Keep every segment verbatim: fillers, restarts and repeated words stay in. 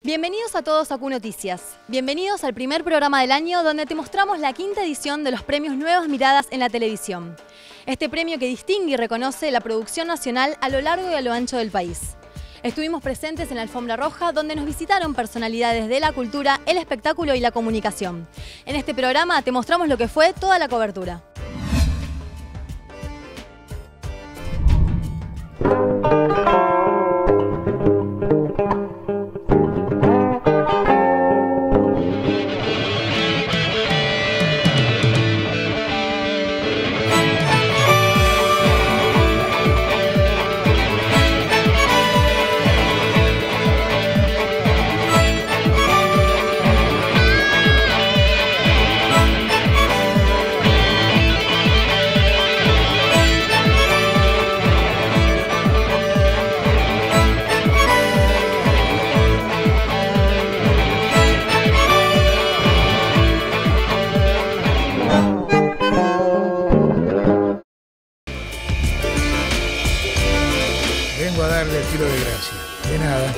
Bienvenidos a todos a Q Noticias. Bienvenidos al primer programa del año donde te mostramos la quinta edición de los premios Nuevas Miradas en la televisión. Este premio que distingue y reconoce la producción nacional a lo largo y a lo ancho del país. Estuvimos presentes en la Alfombra Roja donde nos visitaron personalidades de la cultura, el espectáculo y la comunicación. En este programa te mostramos lo que fue toda la cobertura. Vengo a darle el kilo de gracia. De nada.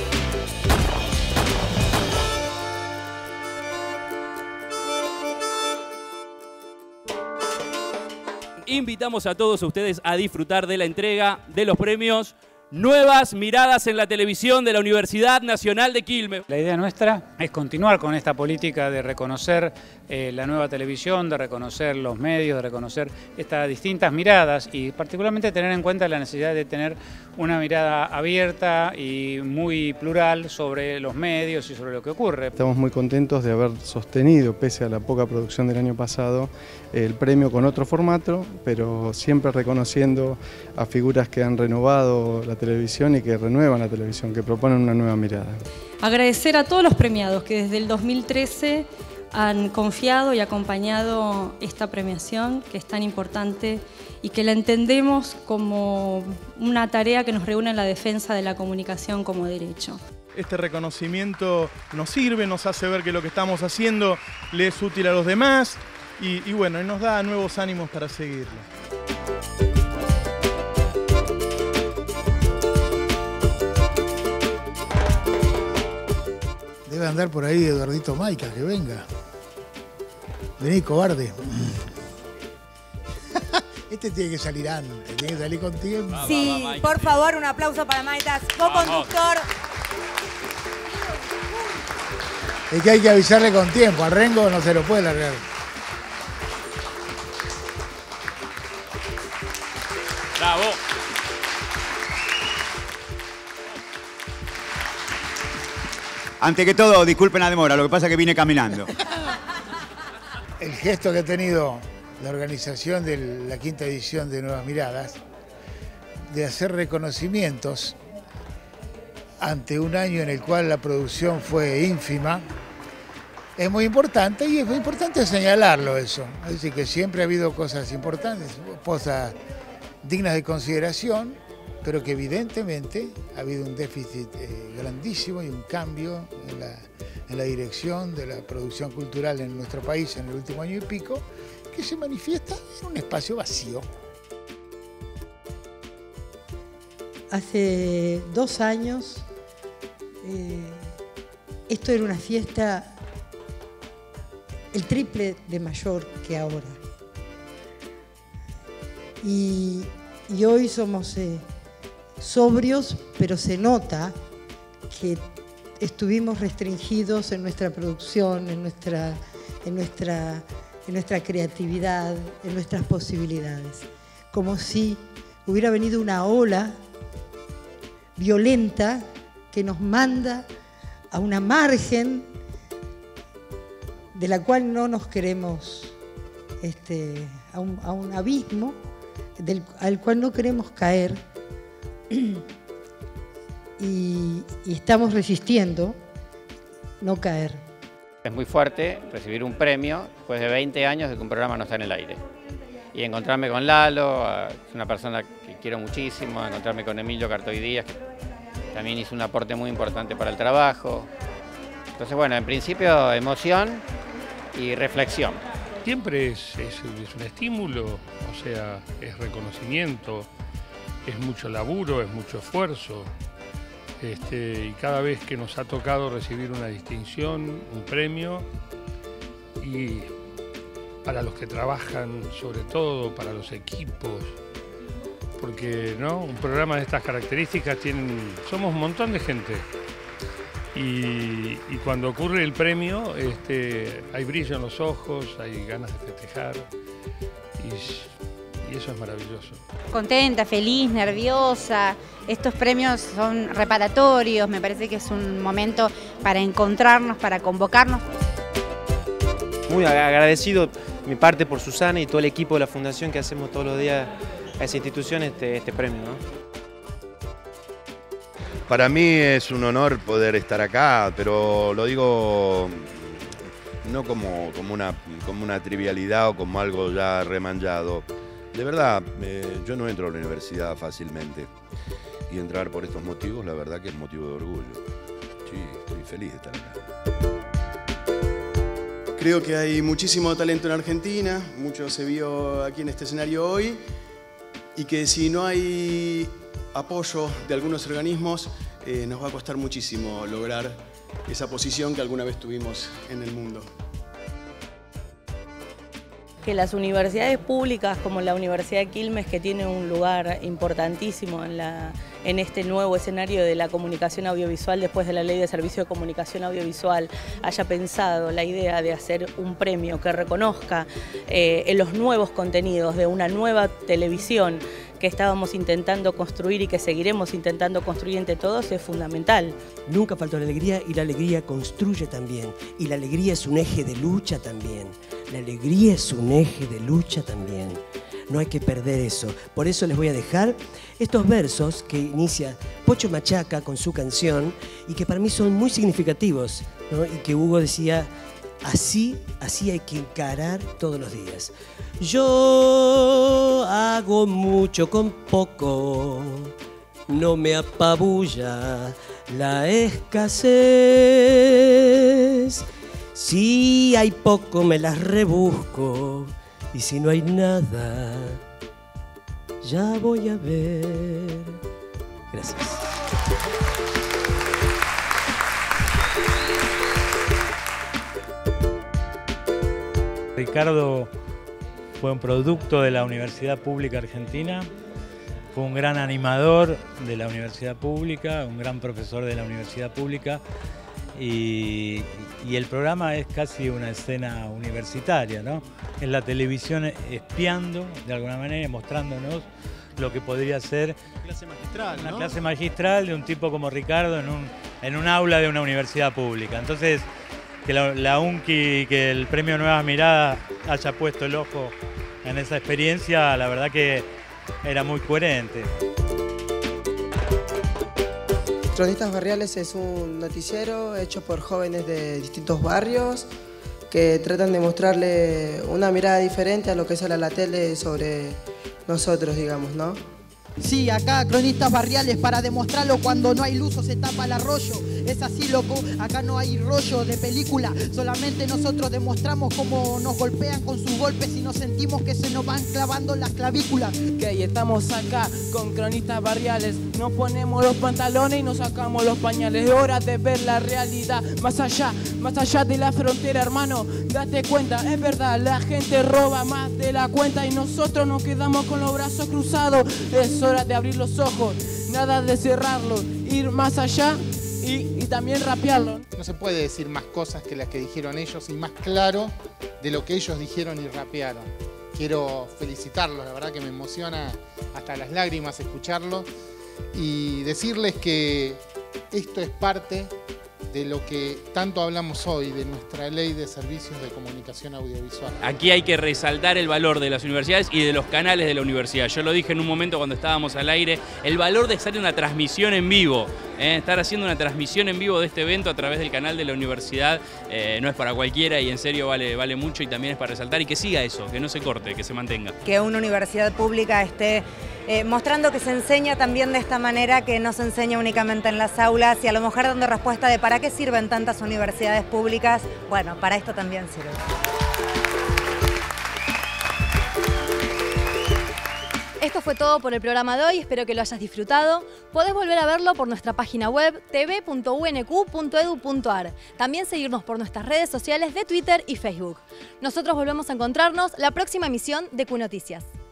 Invitamos a todos ustedes a disfrutar de la entrega de los premios Nuevas Miradas en la Televisión de la Universidad Nacional de Quilmes. La idea nuestra es continuar con esta política de reconocer eh, la nueva televisión, de reconocer los medios, de reconocer estas distintas miradas y particularmente tener en cuenta la necesidad de tener una mirada abierta y muy plural sobre los medios y sobre lo que ocurre. Estamos muy contentos de haber sostenido, pese a la poca producción del año pasado, el premio con otro formato, pero siempre reconociendo a figuras que han renovado la televisión y que renuevan la televisión, que proponen una nueva mirada. Agradecer a todos los premiados que desde el dos mil trece han confiado y acompañado esta premiación, que es tan importante y que la entendemos como una tarea que nos reúne en la defensa de la comunicación como derecho. Este reconocimiento nos sirve, nos hace ver que lo que estamos haciendo le es útil a los demás y, y bueno, nos da nuevos ánimos para seguirlo. Debe andar por ahí Eduardito Maica, que venga. Vení, cobarde. Este tiene que salir antes, tiene que salir con tiempo. Sí, va, va, por favor, un aplauso para Maitas, co-conductor. Es que hay que avisarle con tiempo, al Rengo no se lo puede largar. Bravo. Ante que todo, disculpen la demora, lo que pasa es que vine caminando. El gesto que ha tenido la organización de la quinta edición de Nuevas Miradas, de hacer reconocimientos ante un año en el cual la producción fue ínfima, es muy importante y es muy importante señalarlo eso. Es decir, que siempre ha habido cosas importantes, cosas dignas de consideración, pero que evidentemente ha habido un déficit eh, grandísimo y un cambio en la, en la dirección de la producción cultural en nuestro país en el último año y pico, que se manifiesta en un espacio vacío. Hace dos años, eh, esto era una fiesta el triple de mayor que ahora. Y, y hoy somos eh, sobrios, pero se nota que estuvimos restringidos en nuestra producción, en nuestra, en nuestra, en nuestra creatividad, en nuestras posibilidades. Como si hubiera venido una ola violenta que nos manda a una margen de la cual no nos queremos, este, a, un, a un abismo del, al cual no queremos caer y, y estamos resistiendo no caer. Es muy fuerte recibir un premio después de veinte años de que un programa no está en el aire. Y encontrarme con Lalo, es una persona que quiero muchísimo, encontrarme con Emilio Cartoy Díaz, que también hizo un aporte muy importante para el trabajo. Entonces, bueno, en principio emoción y reflexión. Siempre es, es, es un estímulo, o sea, es reconocimiento, es mucho laburo, es mucho esfuerzo. Este, y cada vez que nos ha tocado recibir una distinción, un premio, y para los que trabajan, sobre todo para los equipos, porque ¿no? un programa de estas características tienen, somos un montón de gente. Y, y cuando ocurre el premio, este, hay brillo en los ojos, hay ganas de festejar, y, y eso es maravilloso. Contenta, feliz, nerviosa. Estos premios son reparatorios, me parece que es un momento para encontrarnos, para convocarnos. Muy agradecido mi parte por Susana y todo el equipo de la Fundación que hacemos todos los días a esa institución este, este premio, ¿no? Para mí es un honor poder estar acá, pero lo digo no como, como, una, como una trivialidad o como algo ya remanchado. De verdad, eh, yo no entro a la universidad fácilmente y entrar por estos motivos, la verdad que es motivo de orgullo. Sí, estoy feliz de estar acá. Creo que hay muchísimo talento en Argentina, mucho se vio aquí en este escenario hoy, y que si no hay apoyo de algunos organismos, eh, nos va a costar muchísimo lograr esa posición que alguna vez tuvimos en el mundo. Que las universidades públicas como la Universidad de Quilmes, que tiene un lugar importantísimo en, la, en este nuevo escenario de la comunicación audiovisual después de la Ley de Servicio de Comunicación Audiovisual, haya pensado la idea de hacer un premio que reconozca eh, en los nuevos contenidos de una nueva televisión que estábamos intentando construir y que seguiremos intentando construir entre todos, es fundamental. Nunca faltó la alegría, y la alegría construye también, y la alegría es un eje de lucha también. La alegría es un eje de lucha también. No hay que perder eso. Por eso les voy a dejar estos versos que inicia Pocho Machaca con su canción y que para mí son muy significativos, ¿no? Y que Hugo decía, así, así hay que encarar todos los días. Yo hago mucho con poco, no me apabulla la escasez. Si hay poco me las rebusco, y si no hay nada, ya voy a ver. Gracias. Ricardo fue un producto de la Universidad Pública Argentina, fue un gran animador de la Universidad Pública, un gran profesor de la Universidad Pública, y, y el programa es casi una escena universitaria, ¿no? Es la televisión espiando, de alguna manera, mostrándonos lo que podría ser clase magistral, una ¿no? clase magistral de un tipo como Ricardo en un, en un aula de una universidad pública. Entonces, que la, la UNCI, que el premio Nuevas Miradas haya puesto el ojo en esa experiencia, la verdad que era muy coherente. Cronistas Barriales es un noticiero hecho por jóvenes de distintos barrios que tratan de mostrarle una mirada diferente a lo que sale a la tele sobre nosotros, digamos, ¿no? Sí, acá Cronistas Barriales para demostrarlo, cuando no hay luz o se tapa el arroyo. Es así, loco, acá no hay rollo de película, solamente nosotros demostramos cómo nos golpean con sus golpes y nos sentimos que se nos van clavando las clavículas. Ok, estamos acá con Cronistas Barriales, nos ponemos los pantalones y nos sacamos los pañales. Es hora de ver la realidad, más allá, más allá de la frontera, hermano, date cuenta, es verdad, la gente roba más de la cuenta y nosotros nos quedamos con los brazos cruzados. Es hora de abrir los ojos, nada de cerrarlos, ir más allá y, y también rapearlo. No se puede decir más cosas que las que dijeron ellos y más claro de lo que ellos dijeron y rapearon. Quiero felicitarlos, la verdad que me emociona hasta las lágrimas escucharlo y decirles que esto es parte de lo que tanto hablamos hoy, de nuestra Ley de Servicios de Comunicación Audiovisual. Aquí hay que resaltar el valor de las universidades y de los canales de la universidad. Yo lo dije en un momento cuando estábamos al aire, el valor de estar en una transmisión en vivo, ¿eh? Estar haciendo una transmisión en vivo de este evento a través del canal de la universidad eh, no es para cualquiera y en serio vale, vale mucho, y también es para resaltar y que siga eso, que no se corte, que se mantenga. Que una universidad pública esté Eh, mostrando que se enseña también de esta manera, que no se enseña únicamente en las aulas, y a lo mejor dando respuesta de para qué sirven tantas universidades públicas. Bueno, para esto también sirve. Esto fue todo por el programa de hoy, espero que lo hayas disfrutado. Podés volver a verlo por nuestra página web t v punto u n q punto edu punto a r. También seguirnos por nuestras redes sociales de Twitter y Facebook. Nosotros volvemos a encontrarnos la próxima emisión de Q Noticias.